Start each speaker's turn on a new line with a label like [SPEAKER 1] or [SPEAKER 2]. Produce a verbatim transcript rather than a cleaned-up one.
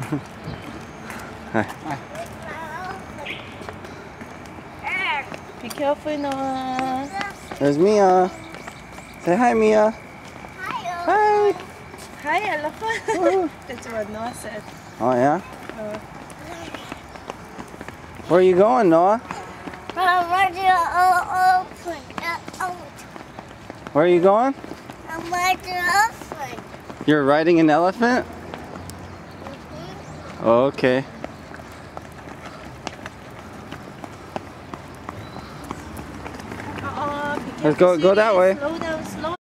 [SPEAKER 1] Hi.
[SPEAKER 2] Hi.
[SPEAKER 3] Be careful, Noah.
[SPEAKER 1] There's Mia. Say hi, Mia. Hi.
[SPEAKER 3] Hi, elephant. That's what Noah said.
[SPEAKER 1] Oh, yeah?
[SPEAKER 3] Uh,
[SPEAKER 1] Where are you going, Noah?
[SPEAKER 4] I'm ready to open it out.
[SPEAKER 1] Where are you going?
[SPEAKER 4] I'm ready to open.
[SPEAKER 1] You're riding an elephant?
[SPEAKER 4] Mm-hmm.
[SPEAKER 1] Oh, okay.
[SPEAKER 3] uh, be
[SPEAKER 1] Let's go-
[SPEAKER 3] careful,
[SPEAKER 1] go that
[SPEAKER 3] sweetie.
[SPEAKER 1] way.
[SPEAKER 3] Slow down, slow